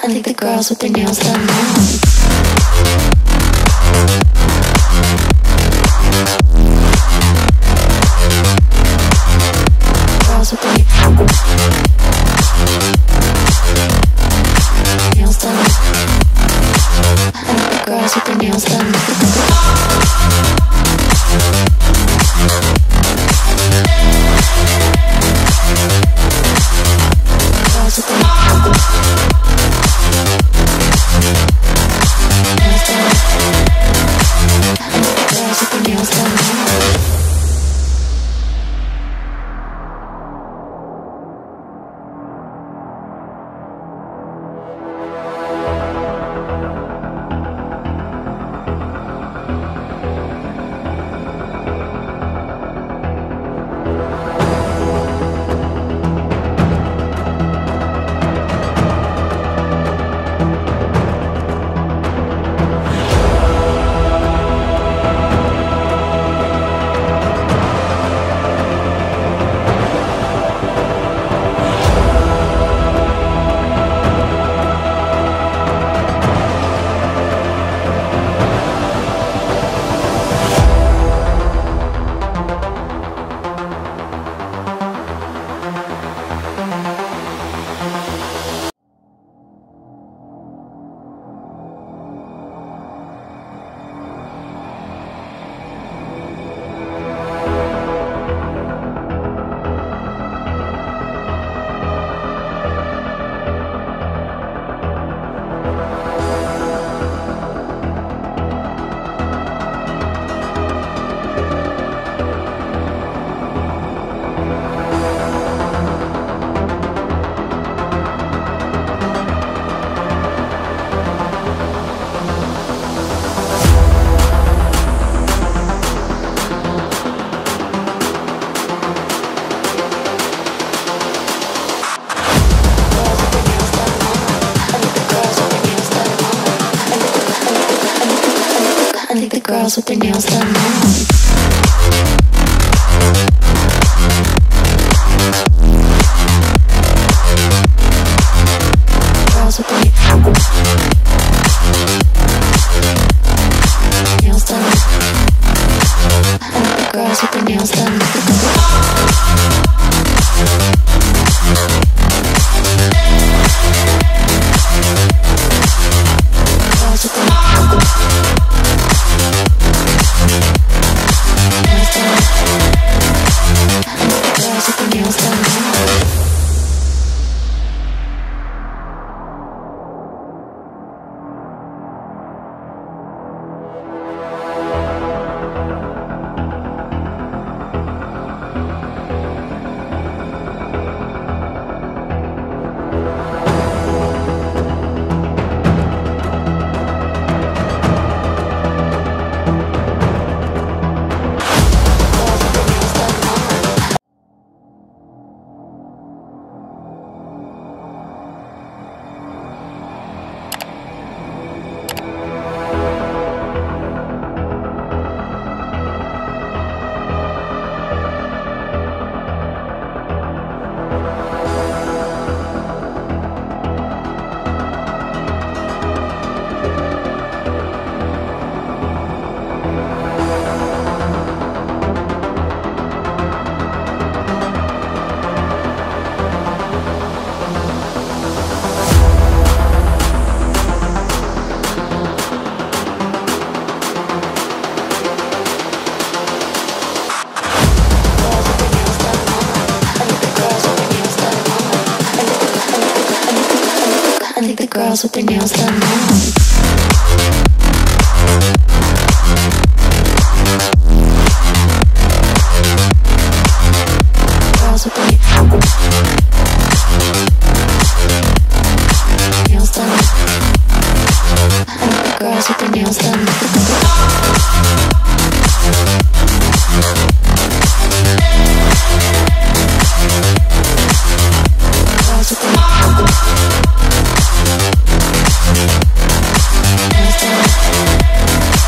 I think the girls with their nails done now. Girls with their nails done. I think the girls with their nails done. Girls with their nails done. I think the girls with their nails done now. Girls with their nails done. I think the girls with their nails done. Girls with their nails done now. I think the girls with their nails done now. Girls with their nails done. I think the girls with their nails done. Girls with their nails done.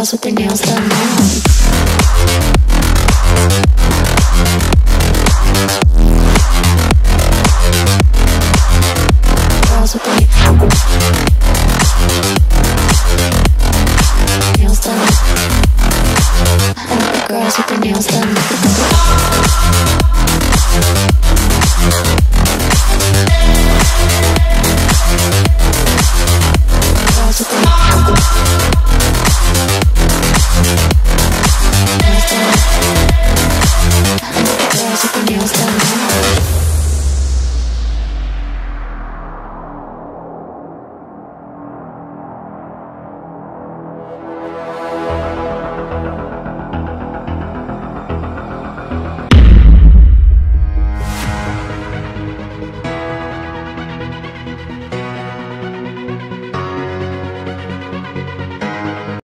girls with their nails done now. Girls with their nails done. I like the girls with their nails done. Girls with their nails done. I like the girls with their nails done.